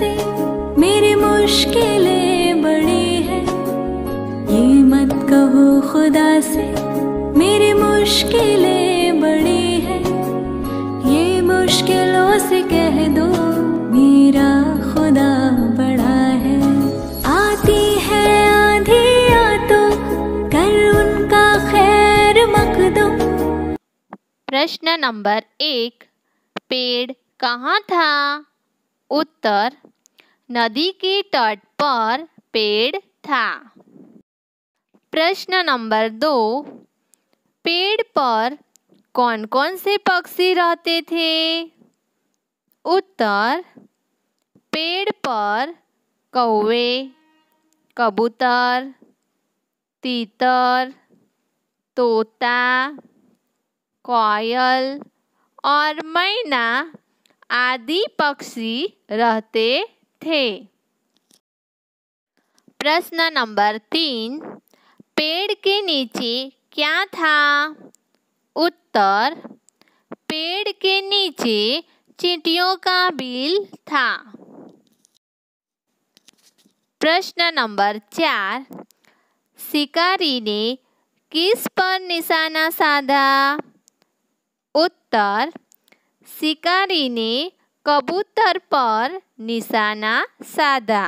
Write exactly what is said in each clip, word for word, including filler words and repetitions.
से मेरी मुश्किलें बड़ी हैं। ये मत कहो खुदा से मेरी मुश्किलें बड़ी हैं। ये मुश्किलों से कह दो मेरा खुदा बड़ा है। आती है आंधियाँ तो कर उनका खैर मकदम। प्रश्न नंबर एक, पेड़ कहाँ था? उत्तर, नदी के तट पर पेड़ था। प्रश्न नंबर दो, पेड़ पर कौन कौन से पक्षी रहते थे? उत्तर, पेड़ पर कौवे, कबूतर, तीतर, तोता, कोयल और मैना आदि पक्षी रहते थे। प्रश्न नंबर तीन, पेड़ के नीचे क्या था? उत्तर, पेड़ के नीचे चींटियों का बिल था। प्रश्न नंबर चार, शिकारी ने किस पर निशाना साधा? उत्तर, शिकारी ने कबूतर पर निशाना साधा।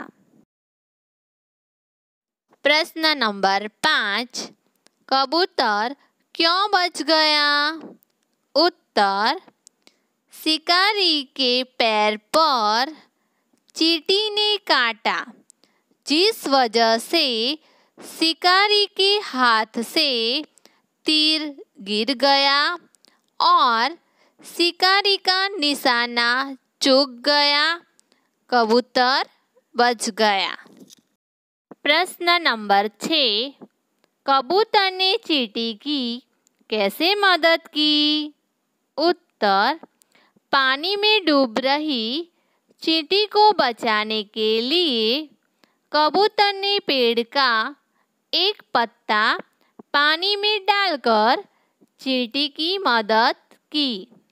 प्रश्न नंबर पाँच, कबूतर क्यों बच गया? उत्तर, शिकारी के पैर पर चींटी ने काटा, जिस वजह से शिकारी के हाथ से तीर गिर गया और शिकारी का निशाना चूक गया। कबूतर बच गया। प्रश्न नंबर छः, कबूतर ने चींटी की कैसे मदद की? उत्तर, पानी में डूब रही चींटी को बचाने के लिए कबूतर ने पेड़ का एक पत्ता पानी में डालकर चींटी की मदद की।